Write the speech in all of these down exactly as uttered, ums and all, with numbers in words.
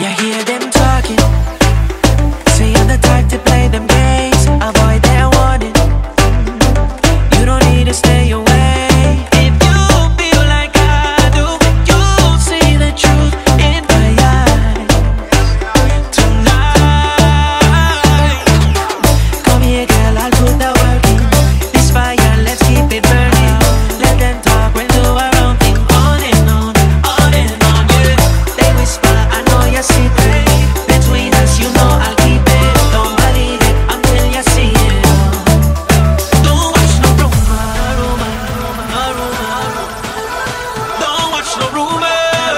You hear them talking, say you're the type to play them games, avoid their warning. You don't need to stay away. If you feel like I do, you'll see the truth in my eyes tonight. Come here, girl, I'll put the work in. This fire, let's keep it burning. Let them talk, we'll do our own thing. On and on, on and on, yeah. They whisper, I know your secret. Between us, you know I'll keep it. Don't believe it until you see it. Don't watch no rumor, rumor, no rumor. Don't watch no rumors.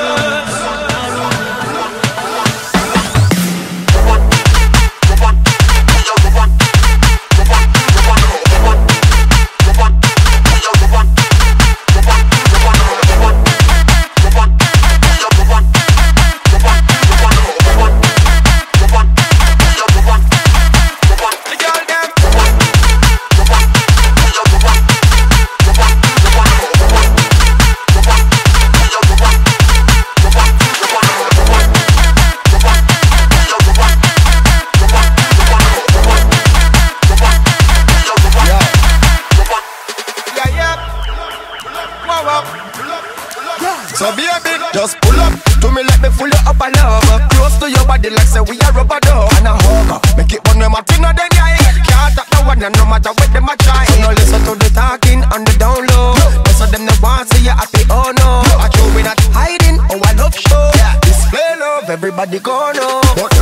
So baby, just pull up to me, let me pull you up and over. Close to your body like say we a rubber dove. And a hug, make it one way my thing of them guy. Can't talk no one, no matter what them a try. So no listen to the talking on the down low. Most of them they want see you happy, oh no. I show we not hiding, oh I love show. Display love, everybody go know.